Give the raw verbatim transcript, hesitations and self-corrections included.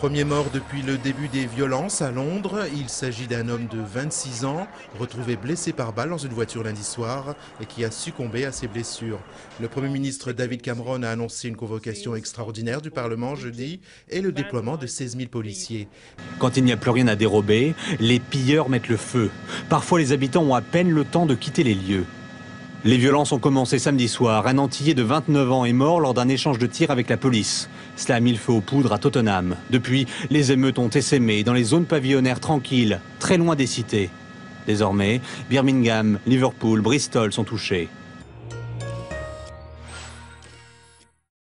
Premier mort depuis le début des violences à Londres. Il s'agit d'un homme de vingt-six ans, retrouvé blessé par balle dans une voiture lundi soir et qui a succombé à ses blessures. Le Premier ministre David Cameron a annoncé une convocation extraordinaire du Parlement jeudi et le déploiement de seize mille policiers. Quand il n'y a plus rien à dérober, les pilleurs mettent le feu. Parfois, les habitants ont à peine le temps de quitter les lieux. Les violences ont commencé samedi soir. Un Antillais de vingt-neuf ans est mort lors d'un échange de tirs avec la police. Cela a mis le feu aux poudres à Tottenham. Depuis, les émeutes ont essaimé dans les zones pavillonnaires tranquilles, très loin des cités. Désormais, Birmingham, Liverpool, Bristol sont touchés.